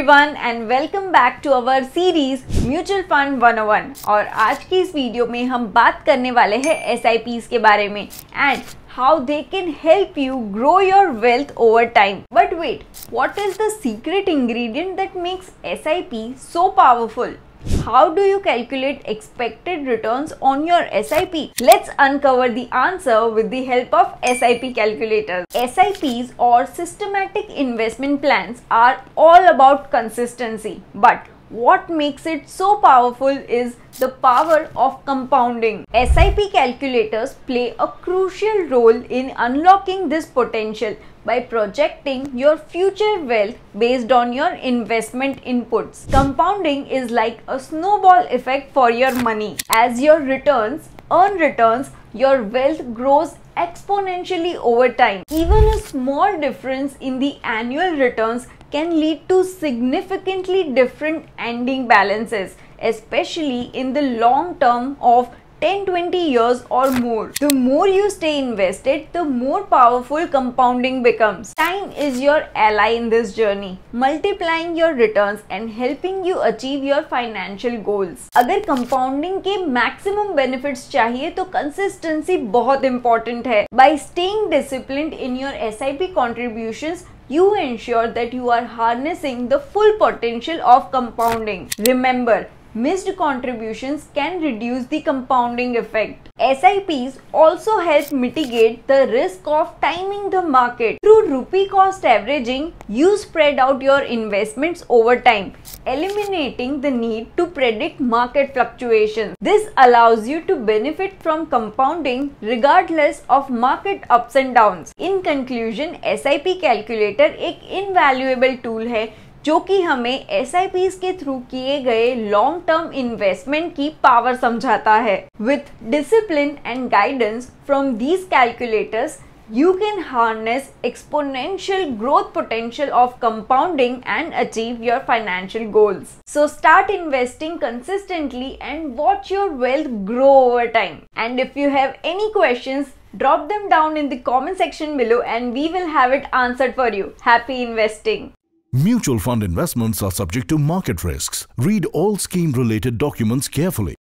Everyone and welcome back to our series mutual fund 101। और आज की इस वीडियो में हम बात करने वाले हैं SIPs के बारे में and how they can help you grow your wealth over time. But wait, what is the secret ingredient that makes SIP so powerful? How do you calculate expected returns on your SIP? Let's uncover the answer with the help of SIP calculators. SIPs or systematic investment plans are all about consistency, but what makes it so powerful is the power of compounding. SIP calculators play a crucial role in unlocking this potential by projecting your future wealth based on your investment inputs. Compounding is like a snowball effect for your money. As your earn returns, your wealth grows exponentially over time. Even a small difference in the annual returns can lead to significantly different ending balances, especially in the long term of 10-20 years or more. The more you stay invested, the more powerful compounding becomes. Time is your ally in this journey, multiplying your returns and helping you achieve your financial goals. अगर compounding के maximum benefits चाहिए तो consistency बहुत important है. By staying disciplined in your SIP contributions, you ensure that you are harnessing the full potential of compounding. Remember, missed contributions can reduce the compounding effect. SIPs also help mitigate the risk of timing the market. Through rupee cost averaging, you spread out your investments over time, eliminating the need to predict market fluctuations. This allows you to benefit from compounding regardless of market ups and downs. In conclusion, SIP calculator एक invaluable tool है जो कि हमें SIPs के through किए गए long term investment की power समझाता है. With discipline and guidance from these calculators, you can harness exponential growth potential of compounding and achieve your financial goals. So start investing consistently and watch your wealth grow over time. And if you have any questions, drop them down in the comment section below and we will have it answered for you. Happy investing! Mutual fund investments are subject to market risks. Read all scheme-related documents carefully.